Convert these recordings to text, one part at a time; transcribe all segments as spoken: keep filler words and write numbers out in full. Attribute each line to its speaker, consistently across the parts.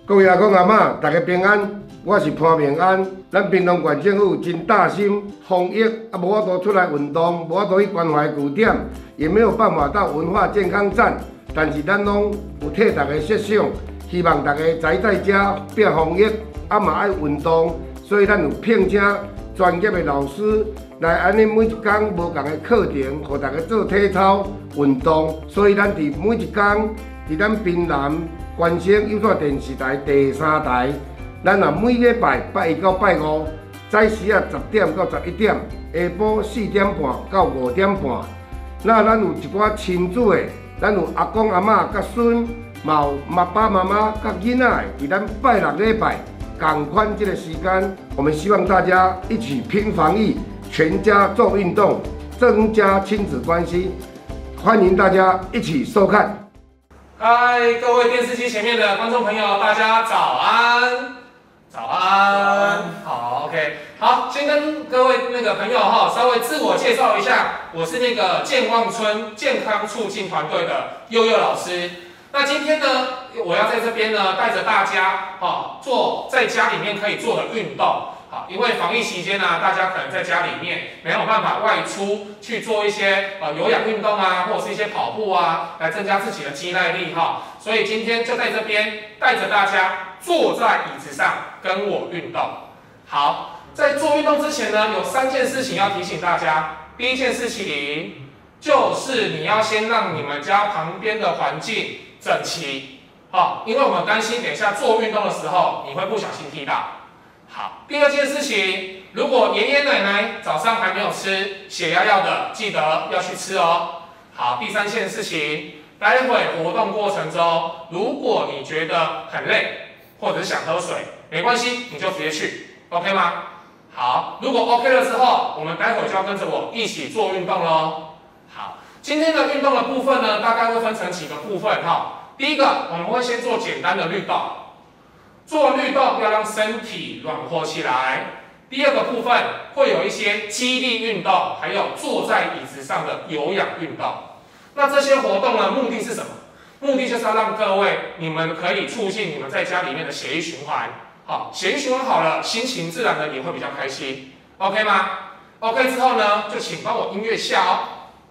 Speaker 1: 各位阿公阿嬷，大家平安，我是潘明安。咱屏东县政府真大心，防疫啊无法度出来运动，无法度去关怀据点，也没有办法到文化健康站。但是咱拢有替大家设想，希望大家宅在家避防疫，啊嘛爱运动，所以咱有聘请专业的老师来安尼每一天无同的课程，互大家做体操运动。所以咱伫每一天，伫咱滨南关心有线电视台第三台，咱啊每礼拜拜一到拜五，早时啊十点到十一点，下晡四点半到五点半。那咱有一寡亲子的，咱有阿公阿嬷甲孙，嘛有爸爸妈妈甲囡仔的，伫咱拜六礼拜共款这个时间，我们希望大家一起拼防疫，全家做运动，增加亲子关系。欢迎大家一起收看。
Speaker 2: 嗨，各位电视机前面的观众朋友，大家早安，早安，好 ，OK， 好，先跟各位那个朋友哈稍微自我介绍一下，我是那个健忘村健康促进团队的悠悠老师。那今天呢，我要在这边呢带着大家哈做在家里面可以做的运动。 好，因为防疫期间呢、啊，大家可能在家里面没有办法外出去做一些呃有氧运动啊，或者是一些跑步啊，来增加自己的肌耐力哈。所以今天就在这边带着大家坐在椅子上跟我运动。好，在做运动之前呢，有三件事情要提醒大家。第一件事情就是你要先让你们家旁边的环境整齐，好，因为我们担心等一下做运动的时候你会不小心踢到。 好，第二件事情，如果爷爷奶奶早上还没有吃血压药的，记得要去吃哦。好，第三件事情，待会活动过程中，如果你觉得很累，或者是想喝水，没关系，你就直接去 ，OK 吗？好，如果 OK 了之后，我们待会就要跟着我一起做运动喽。好，今天的运动的部分呢，大概会分成几个部分哈。第一个，我们会先做简单的律动。 做律动要让身体软和起来。第二个部分会有一些肌力运动，还有坐在椅子上的有氧运动。那这些活动呢，目的是什么？目的就是要让各位你们可以促进你们在家里面的血液循环。好，血液循环好了，心情自然的也会比较开心。OK 吗 ？OK 之后呢，就请帮我音乐下哦。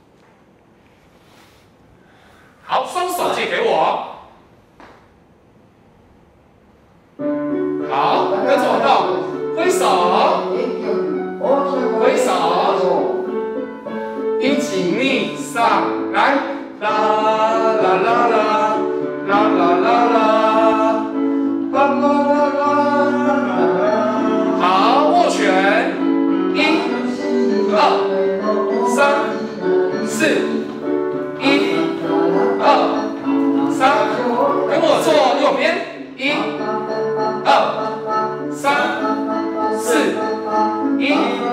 Speaker 2: 好，双手借给我。 好，跟着我动，挥手，挥手，一起逆上来，啦啦啦啦，啦啦啦啦，啦啦啦啦。好，握拳，一、二、三、四，一、二、三，跟我做右边，一。 二、三、四，一、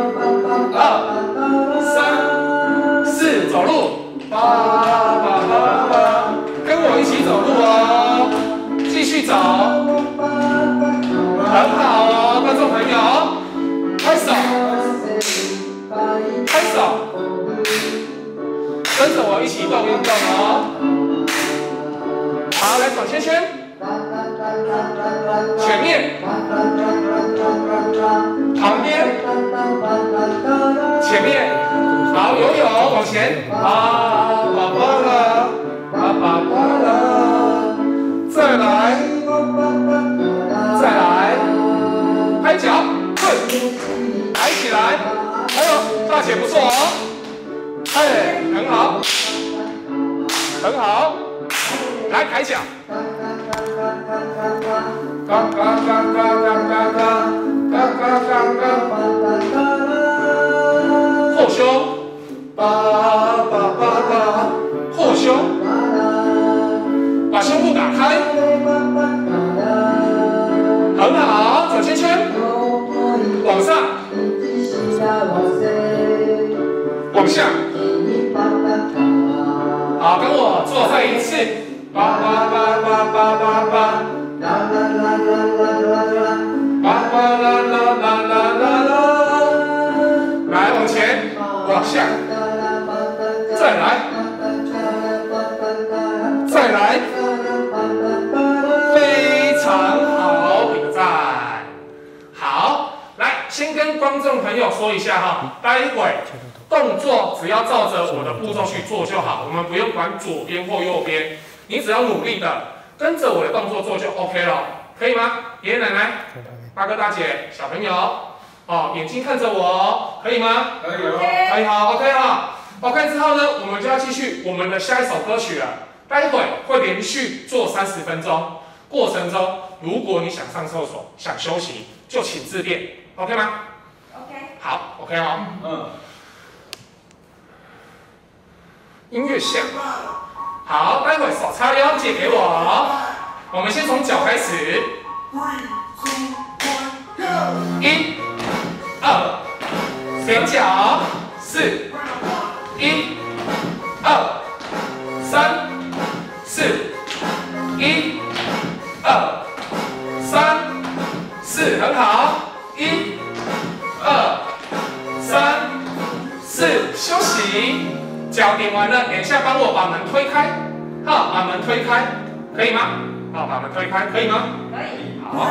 Speaker 2: 二、三、四，走路，叭叭叭叭，跟我一起走路哦，继续走，很好哦，观众朋友，拍手，拍手，跟着我一起动运动哦，好，来转圈圈。 前面，旁边，前面，好，游泳往前，啊，爸爸了，啊，爸爸了，再来，再来，拍脚，对，抬起来，哎呦，大姐不错哦，哎，很好，很好，来抬脚。 嘎嘎嘎嘎嘎嘎嘎嘎嘎嘎嘎，后胸，叭叭叭叭，后胸，把胸部打开，很好，转圈圈，往上，往下，好，跟我做再一次，叭叭叭叭叭叭叭。 啦啦啦啦啦啦啦，啦啦啦啦啦啦啦，来往前，往下，再来，再来，非常好。 众朋友说一下哈，待会动作只要照着我的步骤去做就好，我们不用管左边或右边，你只要努力的跟着我的动作做就 OK 了，可以吗？爷爷奶奶、大哥大姐、小朋友，哦，眼睛看着我，可以吗？
Speaker 1: 可以哦。
Speaker 2: 可以好 ，OK 哈 ，OK 之后呢，我们就要继续我们的下一首歌曲了。待会会连续做三十分钟，过程中如果你想上厕所、想休息，就请自便 ，OK 吗
Speaker 3: OK。
Speaker 2: 好 ，OK 哦。
Speaker 1: 嗯。
Speaker 2: 音乐响。好，待会手叉腰借给我。我们先从脚开始。一、二，前脚，四，一、二，三，四，一、二，三，四，很好。一、二，三，四，休息。脚点完了，等一下帮我把门推开，好，把门推开，可以吗？好，把门推开，可以吗？
Speaker 3: 可以。
Speaker 2: 好。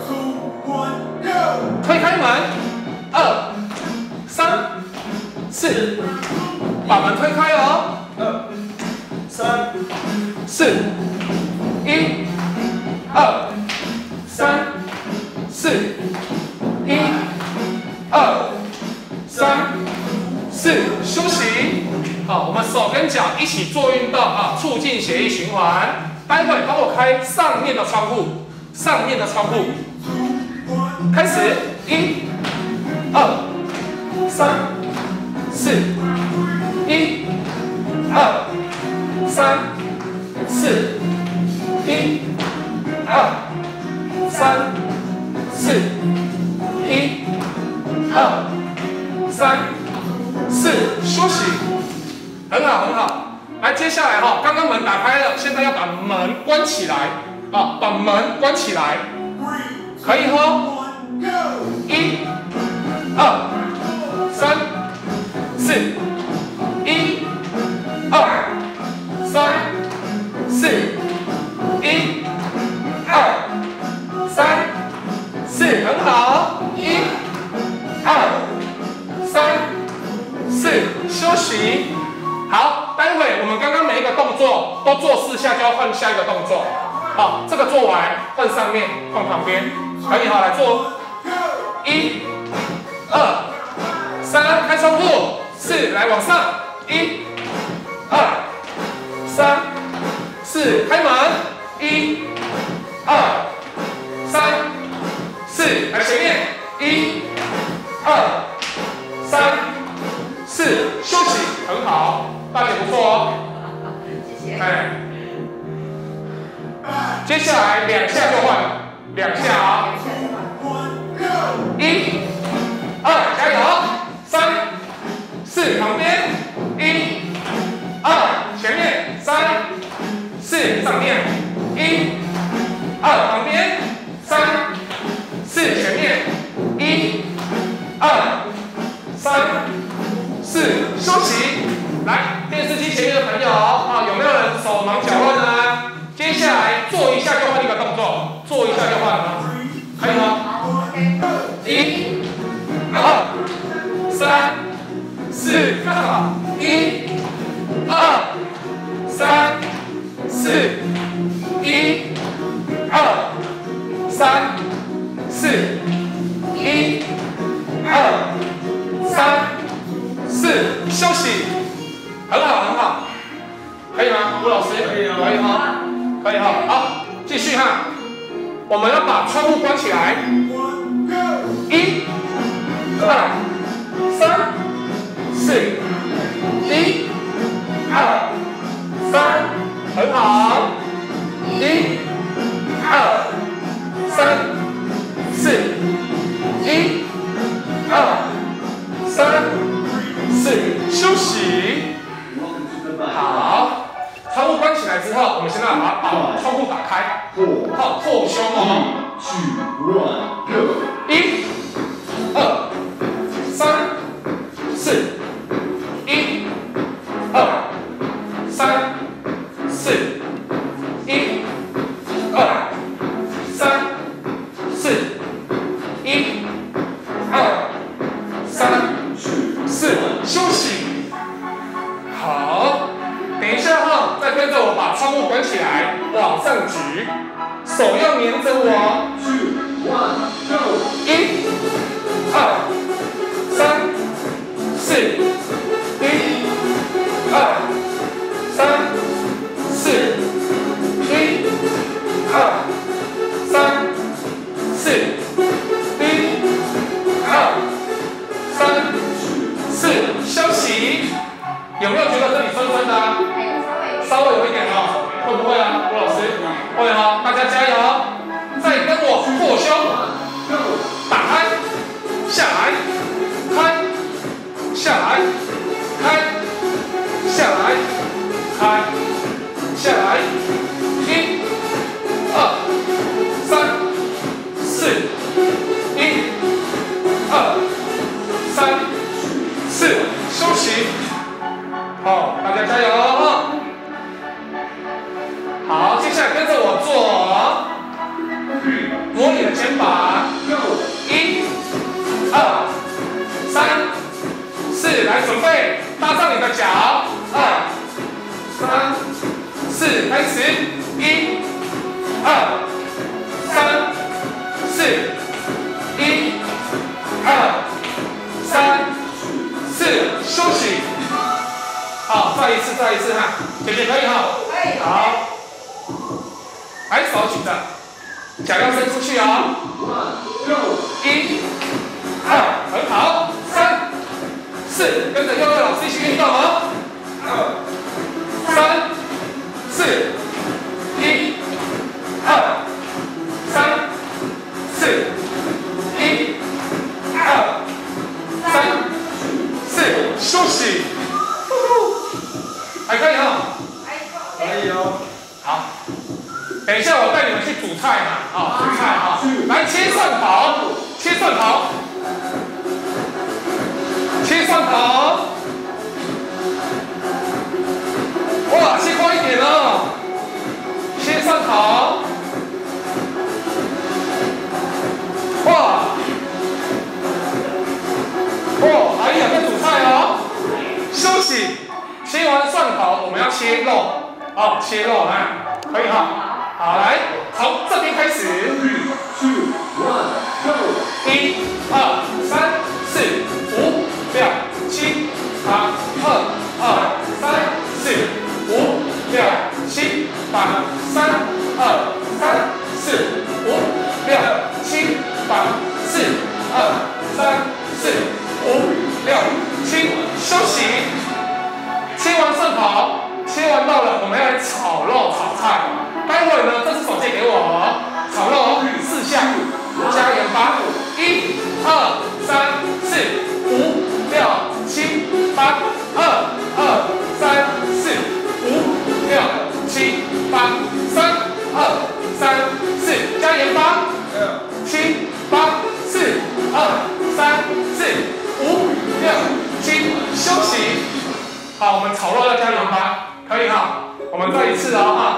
Speaker 2: 推开门，二、三、四，把门推开哦。二、三、四，一、二、三、四，一、二、三、四，休息。好，我们手跟脚一起做运动啊，促进血液循环。待会帮我开上面的窗户，上面的窗户。开始，一、二、三、四，一、二、三、四，一、二、三、四，一、二、三、四，休息，很好很好。来，接下来哈，刚刚门打开了，现在要把门关起来啊，把门关起来，可以吼。一、二、三、四，一、二、三、四，一、二、三、四，很好。一、二、三、四，休息。好，待会我们刚刚每一个动作都做四下，就要换下一个动作。好，这个做完换上面，换旁边，可以好，来做。一、二、三，开窗户。四，来往上。一、二、三、四，开门。一、二、三、四，来前面。一、二、三、四，休息，很好，大姐不错哦。
Speaker 3: 谢谢。
Speaker 2: 哎，接下来两下就换，两下啊。一、二，加油！三、四，旁边。一、二，前面。三、四，上面。一、二，旁边。三、四，前面。一、二、三、四，休息。来，电视机前面的朋友啊，有没有人手忙脚乱呢？接下来做一下就换一个动作，做一下就换了，可以吗？一、二、三、四，看好。一、二、三、四，一、二、三、四，一、二、三、四，休息，很好很好，可以吗？吴老师，可以可以哈，可以哈，好，继续哈，我们要把窗户关起来。一、二、三、四，一、二、三，很好。一、二、三、四，一、二、三、四，休息。好，窗户关起来之后，我们现在把把窗户打开，好，扩胸哦。一、二、三、四，一、二、三、四，一、二、三、四，一、二、 四，休息。好，等一下哈，再跟着我把窗户关起来，往上举，手要黏着我。一、二、三、四，一、二、三、四，一、二、三、四，一、二、三、四，休息。有没有觉得这里酸酸的、啊？稍微有一点哦，会不会啊，郭老师？会哦，大家加油！再跟我扩胸，打开，下来，开，下来，开，下来，开，下来，一、二、三、四，一、二、三、四，休息。好，大家加油哈！好，接下来跟着我做，摸你的肩膀，一、二、三、四，来准备，搭上你的脚，二、三、四，开始，一、二、三、四，一、二、三、四，休息。好，再一次，再一次哈，姐姐可以哈，可以，好，来手举着，脚要伸出去哦，一、二，很好，三、四，跟着悠悠老师一起运动哦，二、三、四，一、二、三、四，一、二、三、四，休息。还可以哈，可以哦。好，等一下我带你们去煮菜嘛，啊，煮菜哈，来切蒜头，切蒜头，切蒜头，哇，切快一点哦，切蒜头，哇，哦，哎呀，在煮菜哦，休息。切完蒜头，我们要切肉，哦，切肉啊，可以哈。好，来，从这边开始，一、二、三、四、五、六、七、八、二、二、三、四、五、六、七、八、三、二、三、四、五、六、七、八、四、二、三、四、五、六、七，休息。切完蒜头，切完肉了，我们要来炒肉炒菜。待会呢，这只手借给我，炒肉四下，加盐巴，一、二、三、四、五、六、七、八，二、二、三、四、五、六、七、八，三、二、三、四，加盐巴，七、八、四、二、三、四、五、六、七，休息。好，我们炒肉要加盐巴，可以哈。我们再一次哦哈。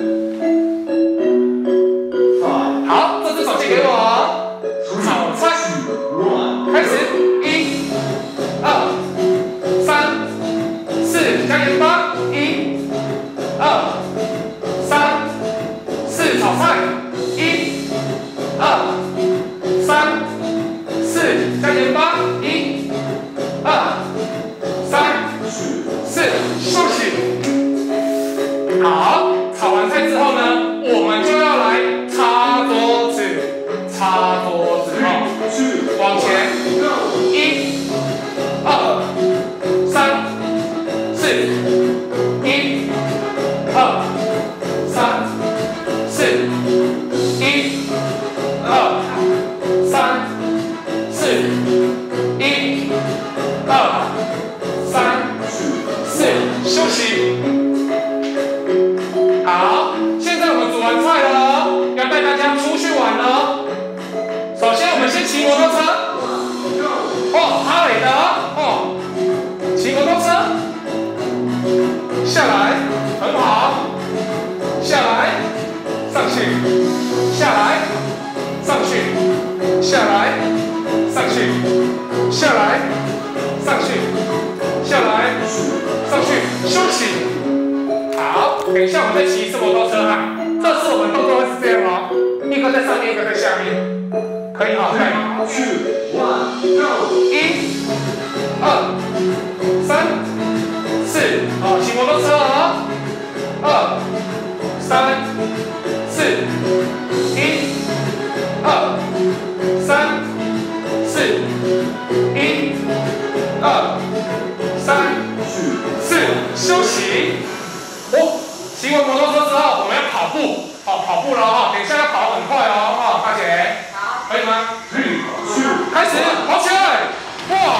Speaker 2: 好，这只手机给我，炒菜，开始，一、二、三、四，加盐巴，一、二、三、四，炒菜，一、二、三、四，加盐巴，一、二、三。四，休息。好，炒完菜之后呢，我们就要来擦桌子，擦桌子哦，往前，一、二、三、四，一、二、三、四，一、二、三、四，一、二、三。四，休息。好，现在我们煮完菜了，要带大家出去玩了。首先，我们先骑摩托车。哦，哈雷的哦，骑摩托车，下来，很好，下来，上去，下来，上去，下来，上去，下来， 上去，下来，上去，休息。好，等一下我们再骑一次摩托车哈。这次我们动作会是这样哦，一个在上面，一个在下面，可以哈，可以。一、二、三、四，好，骑摩托车哦。二、三、四，一、二、三、四，一、二、三、四，休息。哦，骑完摩托车之后，我们要跑步，好，跑步了哈，等一下要跑很快哦，哈，大姐，好，可以吗？开始跑起来，哇！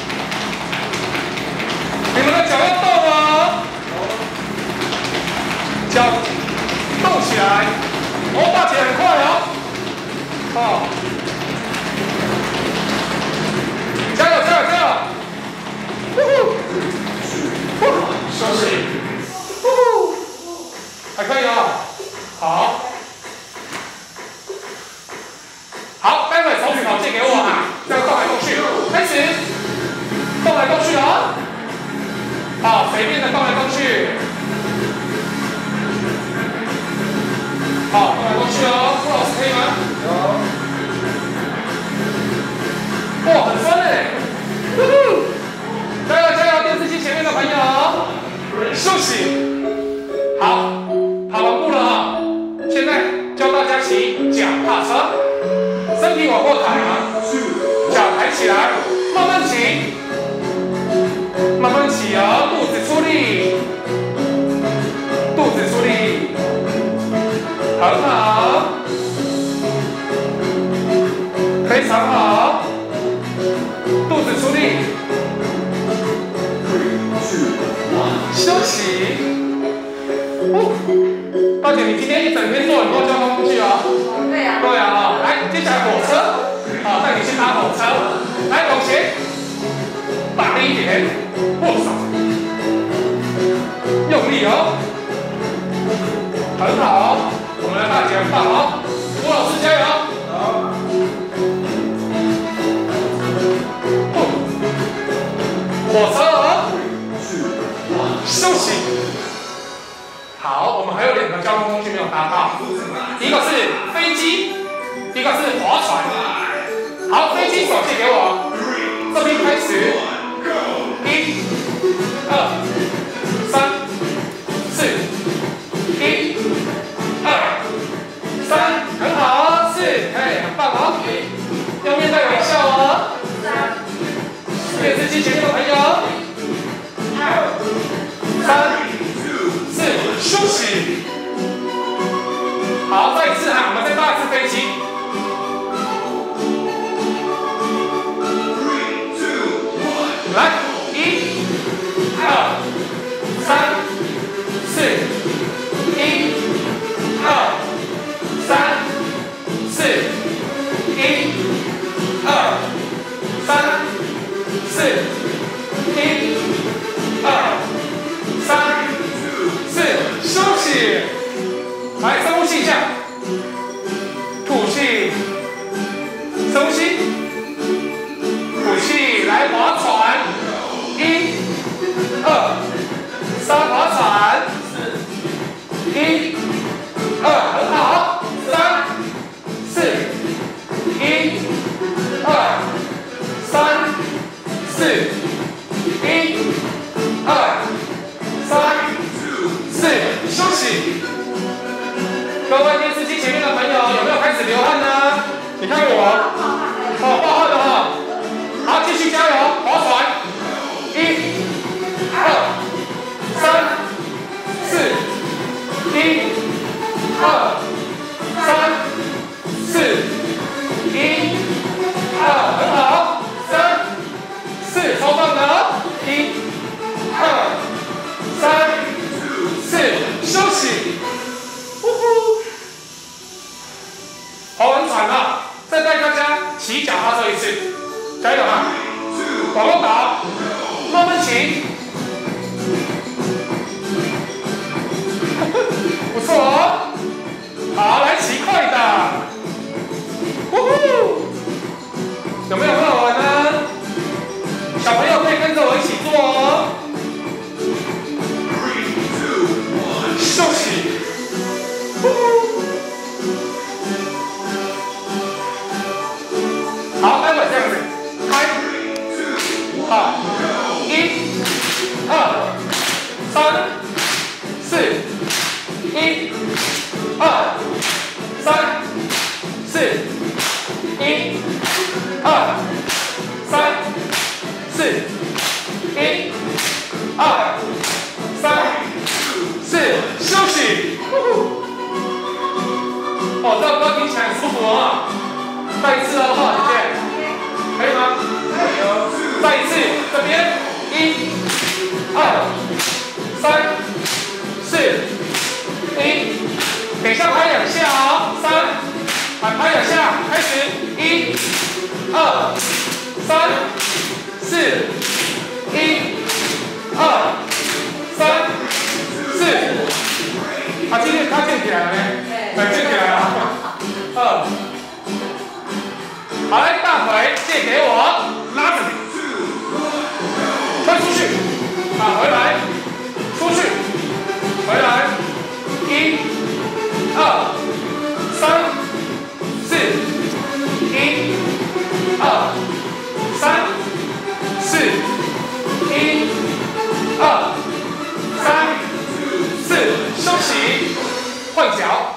Speaker 2: 你们的脚要动哦，脚动起来，哦，大姐很快哦，好，加油加油加油！呼呼，休息，呼，还可以哦，好，好，待会手举跑借给我啊，这样动来动去，开始，动来动去哦，好，随便的动来动去。好，动来动去哦，郭老师可以吗？有。哇，很酸哎！呼呼，加油加油！电视机前面的朋友，休息。好，跑完步了哈，现在教大家骑脚踏车，身体往后抬啊，脚抬起来，慢慢骑，慢慢骑哦，肚子出力，肚子出力。很好，非常好，肚子出力，休息。哦，大姐，你今天一整天坐很多交通工具哦。对呀。对呀啊，来，接下来火车，好，带你去搭火车，来往前，大力一点，握手，用力哦，很好。我们的大姐很棒哦，吴老师加油！好。火车哦，休息。好，我们还有两个交通工具没有搭到，一个是飞机，一个是划船。好，飞机手借给我，这边开始，一、二、三、四，一。二、三，很好，四，哎，很棒哦，要面带微笑哦。电视机前面的朋友，二、三、四，休息。好，再一次哈，我们再搭一次飞机。来，一、二、三、四，一。二、三、四，一、二、三、四，一、二、三、四，休息。来，深呼吸一下，吐气，深呼吸，吐气，来划船，一、二、三划船，一。二，很好，三、四，一、二、三、四，一、二、三、四，休息。各位电视机前面的朋友，有没有开始流汗呢？你看我，哦，冒汗了哈。好，继续加油，划船，一、二、三、四，一。二、三、四、一、二，很好，三、四，超棒的，一、二、三、四，休息。呼呼，划完船了，再带大家骑脚踏车一次，加油啊！往后倒，慢慢骑。不错哦。好，来骑快的，呼呼，有没有很好玩呢？小朋友可以跟着我一起做哦。休息。好，待会这样子，开，好，一、二、三、四，一、二、三、四，一、二、三、四，一、二、三、四，休息。哦，这个歌听起来很舒服啊。再一次哦，哈，姐姐，可以吗？可以哦。再一次，这边，一、二、三、四，一，等一下拍两下哦，三，来拍两下，开始，一、二、三、四，一、二、三、四，啊，今天他建起来了呢，对，建起来了，二。好，来，大腿借给我，拉着你，推出去，打回来，出去，回来，一、二、三、四，一、二、三、四，一、二、三、四，休息，换脚。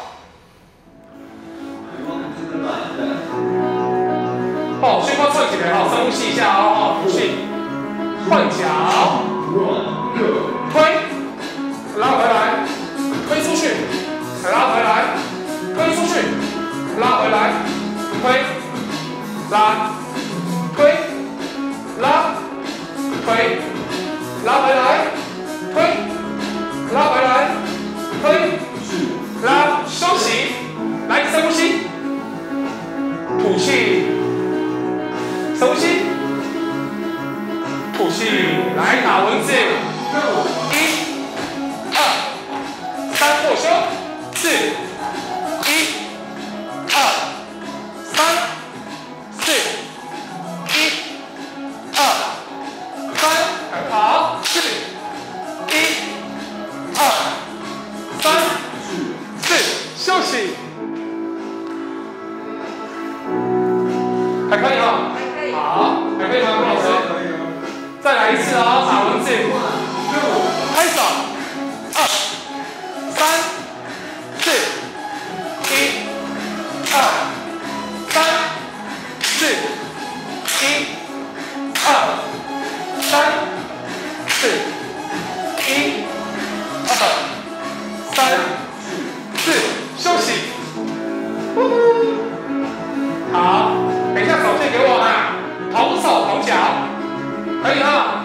Speaker 2: 哦，胸部串起来哦，深呼吸一下哦，呼吸，换脚，推，拉回来，推出去，拉回来，推出去，拉回来，推，拉，推，拉，推，拉回来，推，拉回来，推，拉，休息，来深呼吸，吐气。深呼吸，吐气，来打蚊子，一、二、三后休，四，一、二、三、四，一、二、三，很好，四，一、二、三、四，休息，还可以啊。好，还可以吗，郭老师？再来一次哦，打蚊子，拍手，二、三、四，一、二、三、四，一、二、三、四，一、二、三、四，休息。好，等一下手借给我啊。同手同脚，可以吗？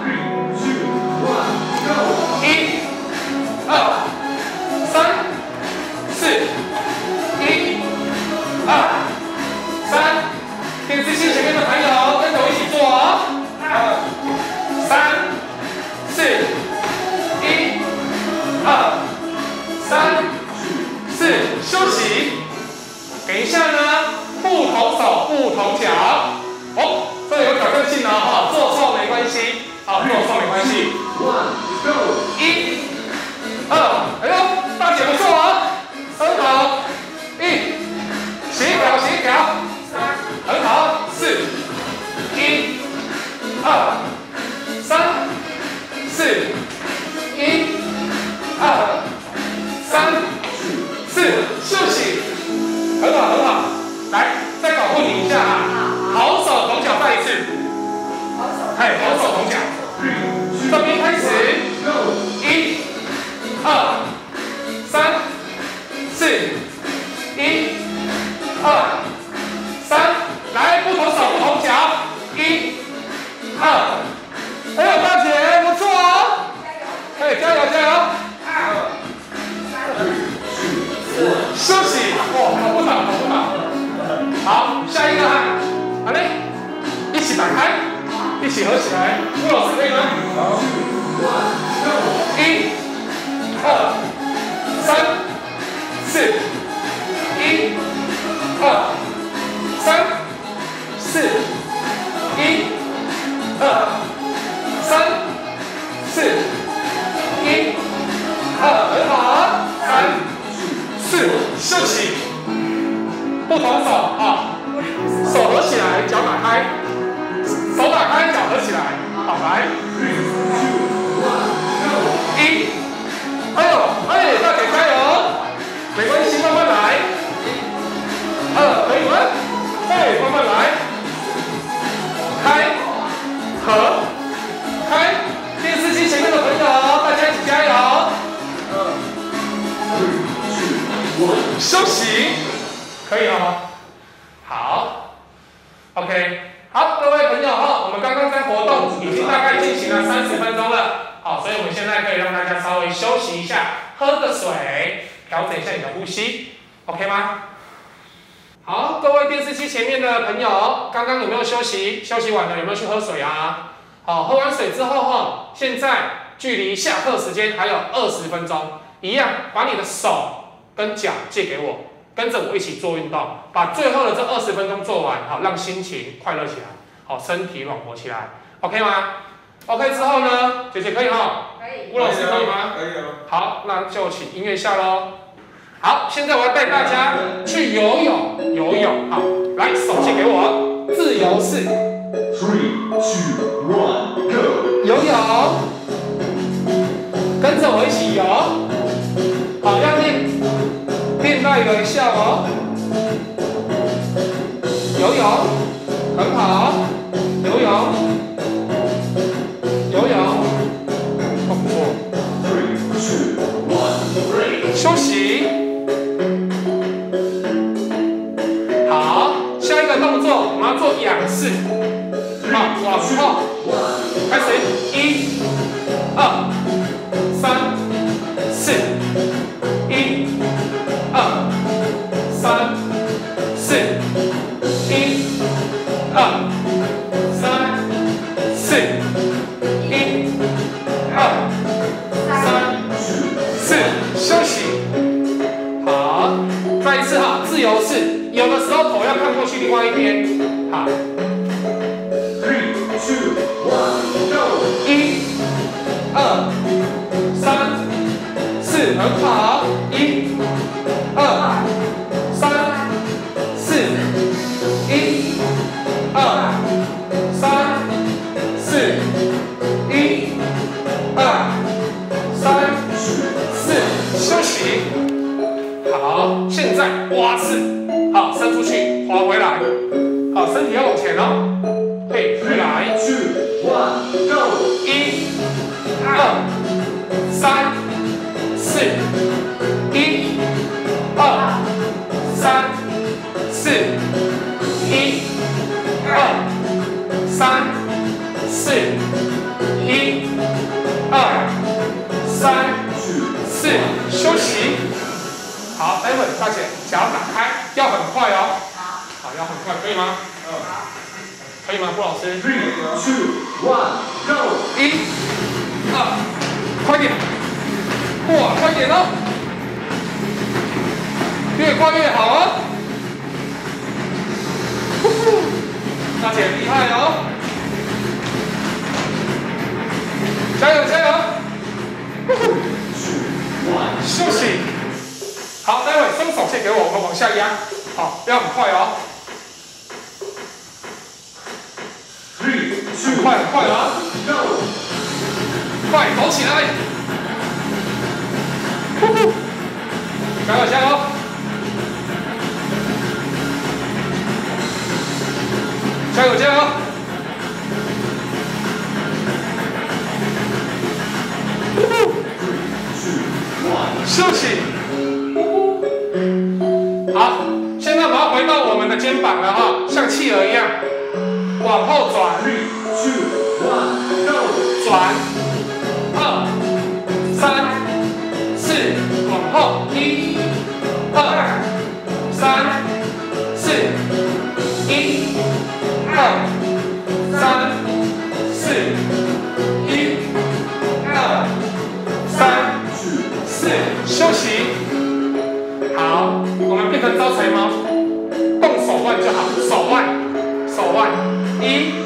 Speaker 2: 一、二、三、四，一、二、三。电视机前面的朋友跟着我一起做哦。二、三、四，一、二、三、四，休息。等一下呢，不同手不同脚。哦。这有挑战性哦，哈，做错没关系，好，做错没关系。一、二，哎呦，大姐不错啊，很好。一，协调协调，很好。四，一、二、三、四，一、二、三、四，休息，很好很好。来，再保护你一下啊。好手同脚，再一次。哎，好手同脚。这边开始，一、二、三、四，一、二、三，来，不同手不同脚，一、二，哎呦，大姐不错哦，哎，加油加油。休息，哦，好不倒，好不倒。好，下一个哈。好嘞，一起打开，一起合起来。郭老师可以吗？好。一、二、三、四，一、二、三、四，一、二、三、 一，哎呦，哎，大姐加油，没关系，慢慢来。二，可以吗？哎，慢慢来。开，合，开。电视机前面的朋友，大家一起加油。休息，可以了吗？好 ，OK， 好，各位朋友哈，我们刚刚在活动已经大概进行了三十分钟了，好，所以我们现在可以让大家稍微休息一下，喝个水，调整一下你的呼吸 ，OK 吗？好，各位电视机前面的朋友，刚刚有没有休息？休息完了有没有去喝水啊？好，喝完水之后哈，现在距离下课时间还有二十分钟，一样把你的手跟脚借给我，跟着我一起做运动，把最后的这二十分钟做完，好，让心情快乐起来，好，身体暖和起来 ，OK 吗 ？OK 之后呢，姐姐可以哈？
Speaker 3: 可以。
Speaker 2: 吴老师可以吗？
Speaker 4: 可以哦。
Speaker 2: 好，那就请音乐下喽。好，现在我要带大家去游泳，游泳，好，来手借给我，自由式。
Speaker 4: Three, two, one, go！
Speaker 2: 游泳，跟着我一起游，好，要练练到有效哦。游泳，很好，游泳，游泳，动作。
Speaker 4: Three, two, one, break！
Speaker 2: 休息。好，下一个动作我们要做仰式。好，往后，开始，一、二、三、四，一、二、三、四，一、二、三、四，一、二、三、四，休息。好，再一次哈，自由式，有的时候头要看过去另外一边，好。
Speaker 4: Two, one, go！
Speaker 2: 一、二、三、四，很好。一、二、三、四，一、二、三、四，一、二、三、四，休息。好，现在蛙式，好，伸出去，滑回来，好，身体要往前哦。嘿，回来。
Speaker 4: Two, one, go！
Speaker 2: 一、二、三、四，一、二、三、四，一、二、三、四，一、二、三、四，休息。好，待会大姐脚打开，要很快哦。好，要很快，可以吗？嗯。可以吗，顾老师
Speaker 4: ？Three, two, one, go！
Speaker 2: 一、二，快点！哇，快点哦！越快越好哦！呼呼，大姐厉害哦！加油加油！呼呼，休息。好，待会双手借给我，我们往下压。好，不要很快哦。很快很快啊！快走起来！呼呼，加油加油！加油加油！呼呼，休息。好，现在我们要回到我们的肩膀了哈，像企鹅一样往后转。转，二、三、四，往后，一、二、三、四，一、二、三、四，一、二、三、四，休息。好，我们变成招财猫，动手腕就好，手腕，手腕，一。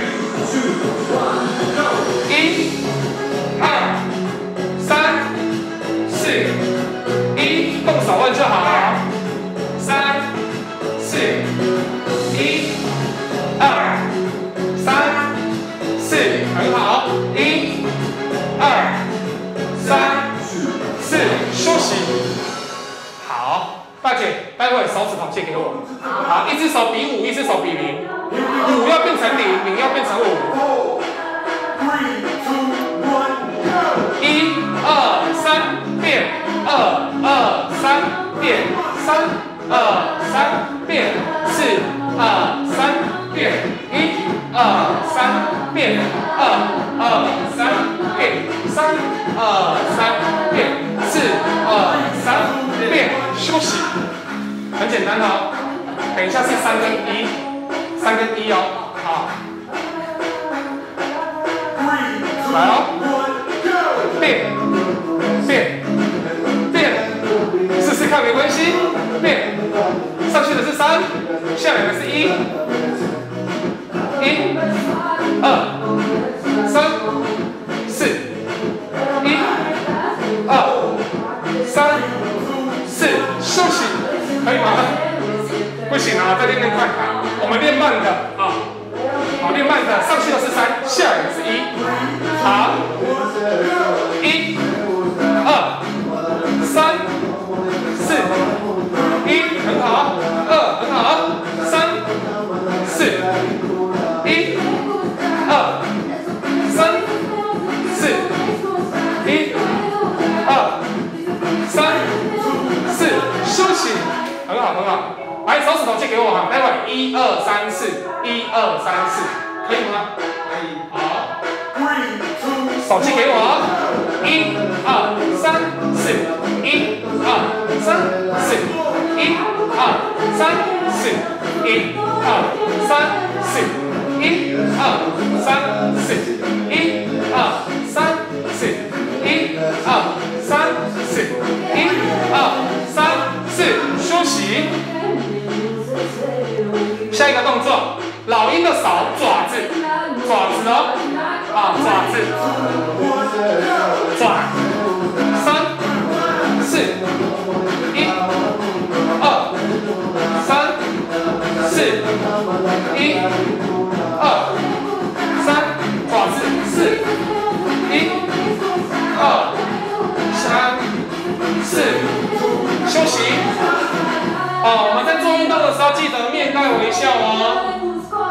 Speaker 2: 一、二、三、四，一，动手腕就好。三、四，一、二、三、四，很好。一、 息。好，大姐，待会手指头借给我。好，一只手比五，一只手比零，五要变成零，零要变成五。一二三变，二二三变，三二三变，四二三变，一二三变，二二三变，三二三变，四二三变，休息，很简单哦。等一下是三跟一，三跟一哦，好，来哦，变变变，试试看没关系，变，上去的是三，下来的是一，一，二，三，四，一，二，三，四，休息，可以吗？不行啊，再练练看看。我们练慢的啊，好，练慢的，上去的是三，下来的是一，好，一，二，三，四，一，很好，二，很好，三，四，一，二，三，四，一，二，三，四，休息，很好，很好。来，手指头借给我哈，待会一二三四，一二三四，可以吗？可以。好，手借给我，一二三四，一二三四，一二三四，一二三四，一二三四，一二三四，一二三四，一二三四，休息。下一个动作，老鹰的手爪子，爪子哦，啊爪子，爪，三，四，一，二，三，四，一，二，三，爪子，四，一，二，三，四，休息。哦，我们在做运动的时候，记得面带微笑哦。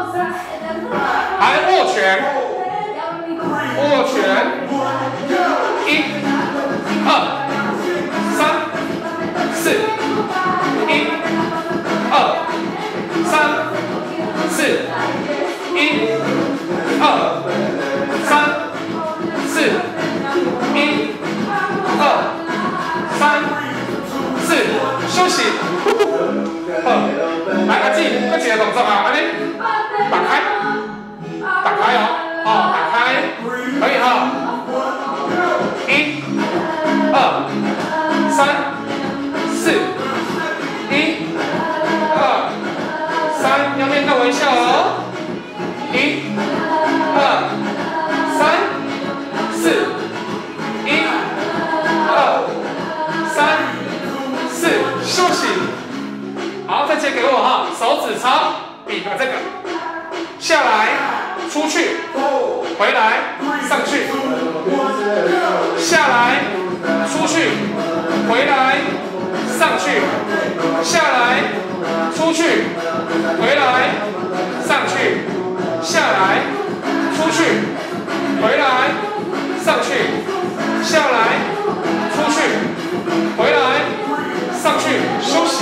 Speaker 2: 来，握拳，握拳，一、二、三、四，一、二、三、四，一、二、三、四，一、二、三、四，休息。好，来阿姊，搁一个动作啊，安尼，打开，打开哦，哦，打开，可以哈。一、二、三、四，一、二、三，要面带微笑哦。一、二、三、四，一、二、三、四，休息。好，再借给我哈，手指抄，比个这个，下来，出去，回来，上去，下来，出去，回来，上去，下来，出去，回来，上去，下来，出去，回来，上去，下来，出去，回来，上去，休息。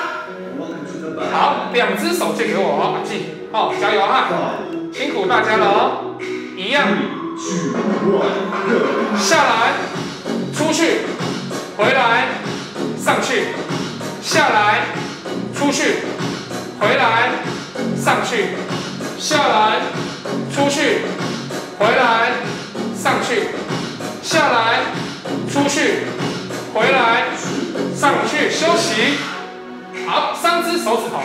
Speaker 2: 好，两只手借给我哦，阿姊，好，加油哈，辛苦大家了哦。一样，下来，出去，回来，上去，下来，出去，回来，上去，下来，出去，回来，上去，下来，出去，回来，上去，休息。好，三只手指头。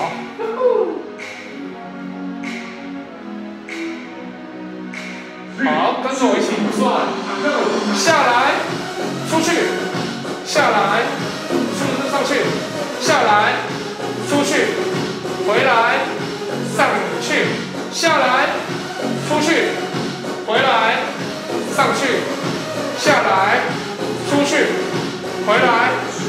Speaker 2: 好，跟着我一起算。下来，出去，下来，出上去，下来，出去，回来，上去，下来，出去，回来，上去，下来，出去，回来。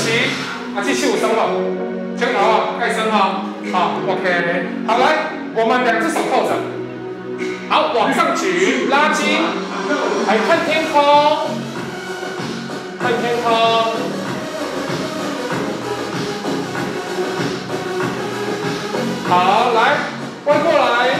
Speaker 2: 息，啊，这手有伸了，肩头啊，盖伸哈，好 ，OK， 好来，我们两只手扣着，好，往上举，拉筋，来看天空，看天空。好，来，弯过来，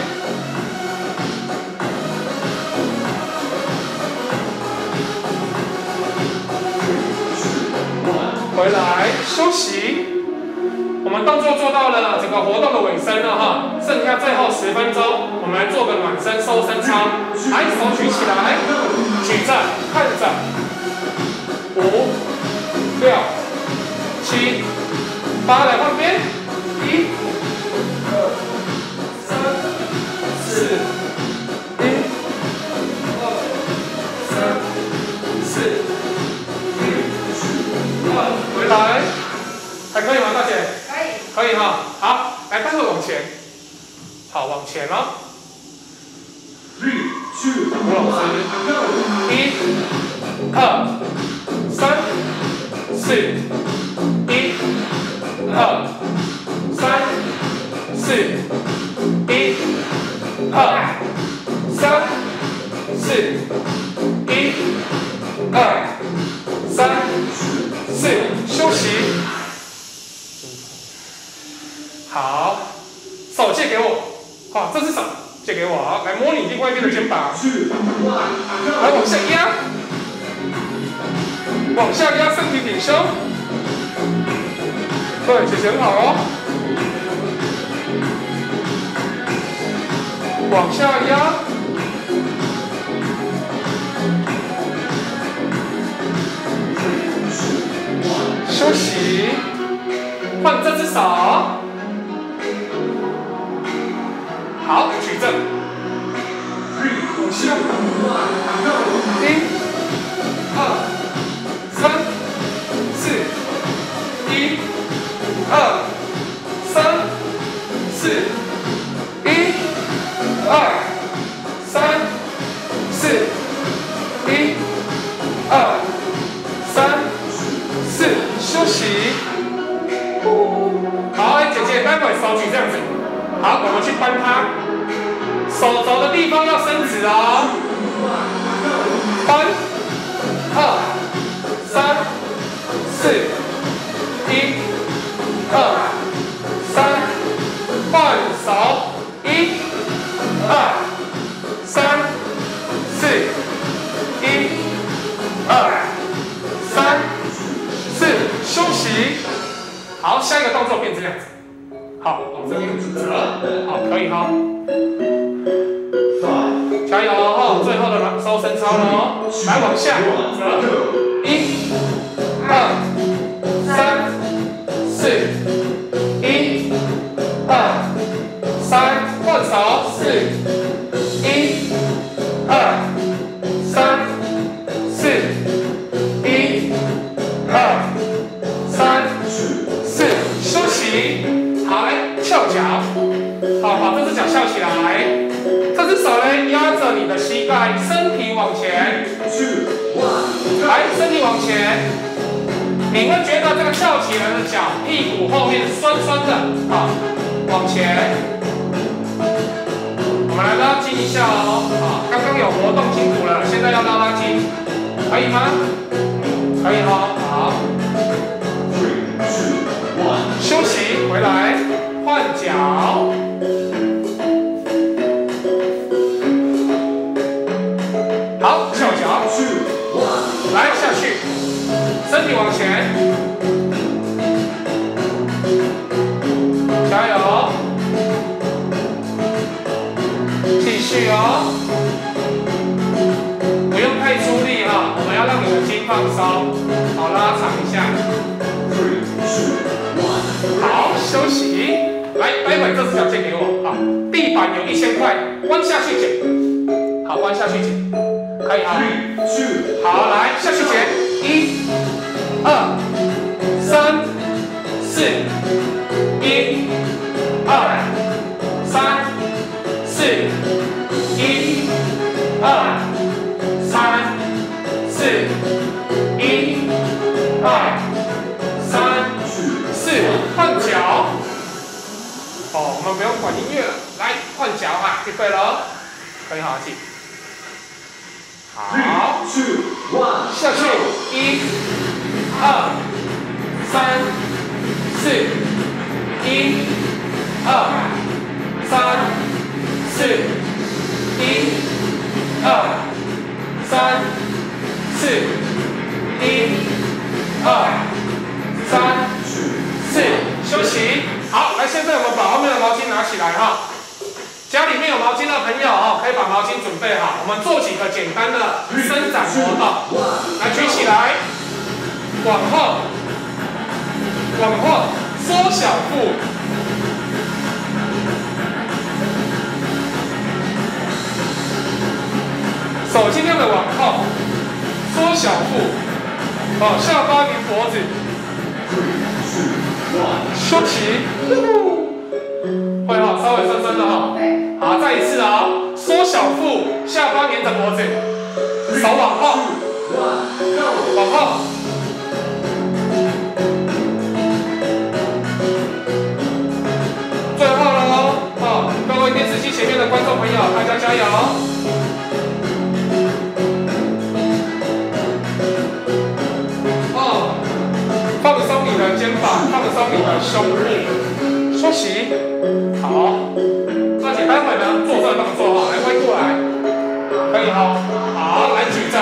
Speaker 2: 回来休息。我们动作做到了整个活动的尾声了哈，剩下最后十分钟，我们来做个暖身收身操。来，手举起来，举着，看着，五、六、七、八，来换边，一。四、一、二、三、四、一、二，回来，还可以吗，大姐？
Speaker 3: 可以。
Speaker 2: 可以哈，好，来，待会往前，好，往前哦。
Speaker 4: Three, two,
Speaker 2: 吴老师，
Speaker 4: go.
Speaker 2: 一、二、三、四、一、二、三、四、一。二、三、四、一、二、三、四，休息。好，手借给我，好，这只手借给我，来摸你另外一边的肩膀，来往下压，往下压，身体挺胸，对，姐姐很好哦。往下压，休息，换这只手，好，举正，往下，一、二、三、四，一、二、三、四，一。二、三、四、一、二、三、四，休息。好，姐姐，待会手举这样子。好，我们去搬它。手肘的地方要伸直哦。搬，二、三、四、一、二、三，换手，一。二、三、四、一、二、三、四，休息。好，下一个动作变这样子。好，往这边折，好，可以哈。加油哈，最后的收身操了哦。来，往下折，一、二、三、四、一、二、三，换手，四、一、二、三、四、一、二、三、四，休息。好，来翘脚，好，把这只脚翘起来，这只手呢压着你的膝盖，身体往前，来，身体往前。你会觉得这个翘起来的脚，屁股后面酸酸的，好，往前。我们来拉筋一下哦，啊，刚刚有活动筋骨了，现在要拉拉筋，可以吗？可以哦，好。休息，回来，换脚。好，翘脚，来下去，身体往前，加油。继续哦，不用太出力哈，我们要让你的筋放松，好，拉长一下。好，休息。来，待会这只脚借给我，好，地板有一千块，弯下去捡，好，弯下去捡，可以哈。好，来下去捡，一、二、三、四、一、二、三、四。一、二、三、四、一、二、三、 们不用管音乐了，来换脚哈，预备了，可以好好记。好，下去，一、二、三、四，一、二、三、四，一、二、三、四，一、二、三、四，休息。好，来，现在我们把后面的毛巾拿起来哈。家里面有毛巾的朋友哦，可以把毛巾准备好。我们做几个简单的伸展活动。来，举起来，往后，往后，缩小腹。手尽量的往后，缩小腹。哦，下巴离脖子。休息。会哈，稍微深深的哈。好，再一次哦，缩小腹，下巴沿着脖子，手往后，往后。最后了哦，哦，各位电视机前面的观众朋友，大家加油！哦，放松你的肩膀，放松你的胸部，休息。好。而且待会呢，做这个动作哈，来弯过来，可以哈。好，来举着，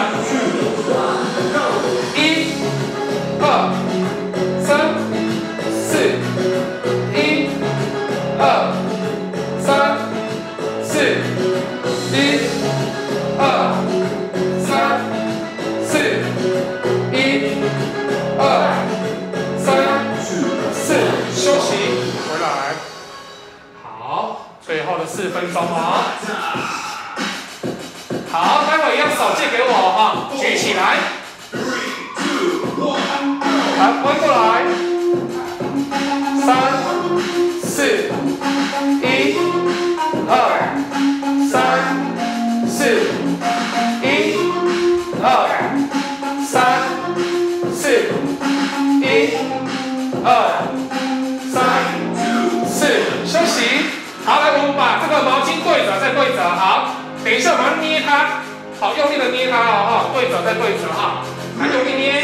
Speaker 2: 一、二、三、四，一、二、三、四，一、二、三、四，一、二、三、四，休息，回来。好。最后的四分钟哦。好，待会一样手借给我哈，举起来，来弯过来，三、四，一、二、三、四，一、二、三、四，一、二、三、四，休息。好，来，我们把这个毛巾对折，再对折。好，等一下我们要捏它，好，用力的捏它哦，哈，对折再对折哈，来，用力捏，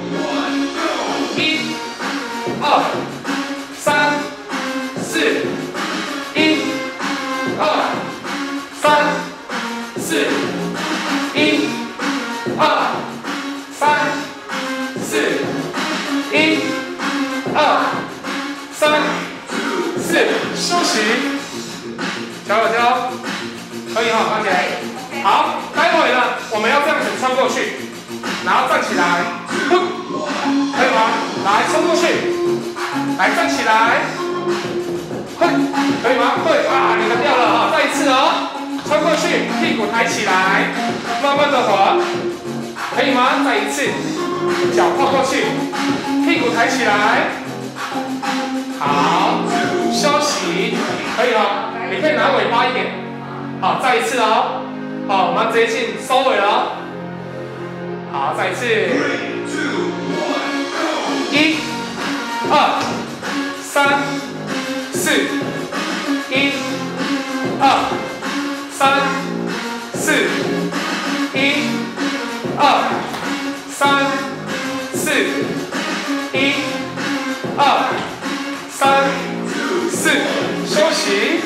Speaker 2: 一、二、三、四，一、二、三、四，一、二、三、四，一、二、三、四，休息。加油加油，可以哈，大姐。好，待会呢，我们要这样子穿过去，然后站起来，哼，可以吗？来，冲过去，来站起来，哼，可以吗？对，啊，你的掉了哈，再一次哦，穿过去，屁股抬起来，慢慢的滑，可以吗？再一次，脚跨过去，屁股抬起来，好，休息，可以了。你可以拿尾巴一点，好，再一次哦，好，我们直接进收尾了，好，再一次，一、二、三、四，一、二、三、四，一、二、三、四，一、二、三、四，休息。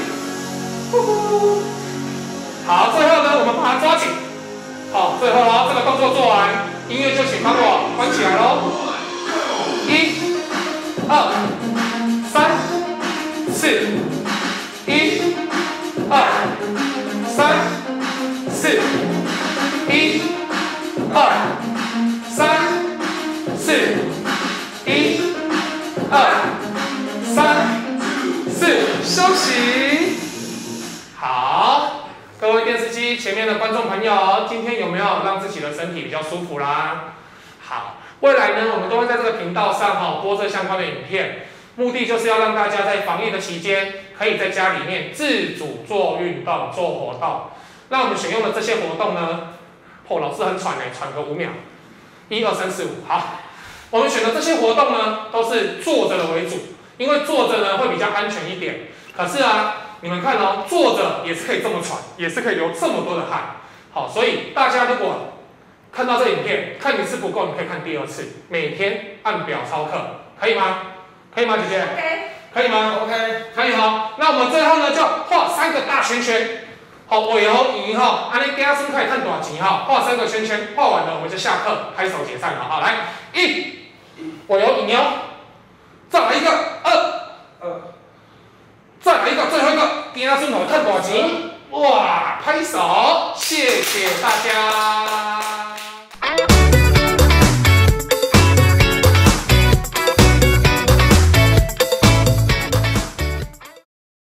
Speaker 2: 好，最后呢，我们把它抓紧。好，最后喽，这个动作做完，音乐就请帮我关起来喽。一、二、三、四，一、二、三、四，一、二、三、四，一、二、三、四，休息。好，各位电视机前面的观众朋友，今天有没有让自己的身体比较舒服啦？好，未来呢，我们都会在这个频道上哈播这相关的影片，目的就是要让大家在防疫的期间，可以在家里面自主做运动、做活动。那我们选用的这些活动呢，哦，老师很喘哎，喘个五秒，一二三四五，好，我们选的这些活动呢，都是坐着的为主，因为坐着呢会比较安全一点。 可是啊，你们看哦，坐着也是可以这么喘，也是可以流这么多的汗。好，所以大家如果看到这影片，看你是不够，你可以看第二次，每天按表操课，可以吗？可以吗，姐姐
Speaker 3: OK，
Speaker 2: 可以吗
Speaker 5: OK，
Speaker 2: 可以哈。那我们最后呢，就画三个大圈圈。好，尾后赢哈，安尼加深可以看大钱哈，画三个圈圈，画完了我们就下课，拍手解散了。好，来一，尾后赢哦，再来一个二，
Speaker 5: 二，
Speaker 2: 再来一个最后一个，加深可以看大钱。哇，拍手，谢谢大家。